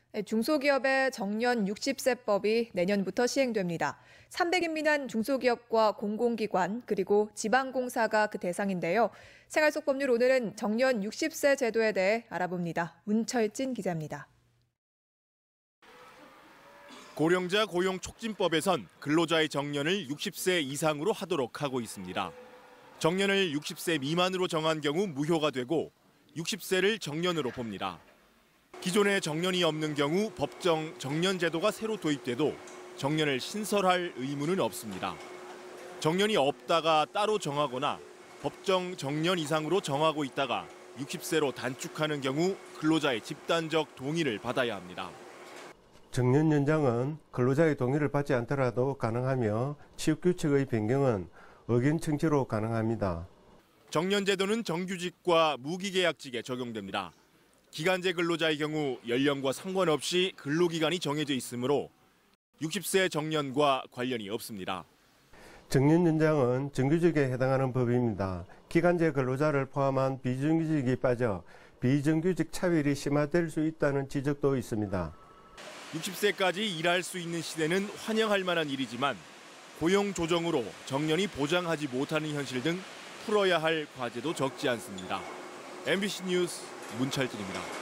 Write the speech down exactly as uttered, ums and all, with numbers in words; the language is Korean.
중소기업의 정년 육십 세법이 내년부터 시행됩니다. 삼백 인 미만 중소기업과 공공기관 그리고 지방공사가 그 대상인데요. 생활 속 법률 오늘은 정년 육십 세 제도에 대해 알아봅니다. 문철진 기자입니다. 고령자 고용 촉진법에선 근로자의 정년을 육십 세 이상으로 하도록 하고 있습니다. 정년을 육십 세 미만으로 정한 경우 무효가 되고 육십 세를 정년으로 봅니다. 기존에 정년이 없는 경우 법정 정년 제도가 새로 도입돼도 정년을 신설할 의무는 없습니다. 정년이 없다가 따로 정하거나 법정 정년 이상으로 정하고 있다가 육십 세로 단축하는 경우 근로자의 집단적 동의를 받아야 합니다. 정년 연장은 근로자의 동의를 받지 않더라도 가능하며 취업규칙의 변경은 의견 청취로 가능합니다. 정년 제도는 정규직과 무기계약직에 적용됩니다. 기간제 근로자의 경우 연령과 상관없이 근로기간이 정해져 있으므로 육십 세 정년과 관련이 없습니다. 정년 연장은 정규직에 해당하는 법입니다. 기간제 근로자를 포함한 비정규직이 빠져 비정규직 차별이 심화될 수 있다는 지적도 있습니다. 육십 세까지 일할 수 있는 시대는 환영할 만한 일이지만 고용 조정으로 정년이 보장하지 못하는 현실 등 풀어야 할 과제도 적지 않습니다. 엠비씨 뉴스 문철진입니다.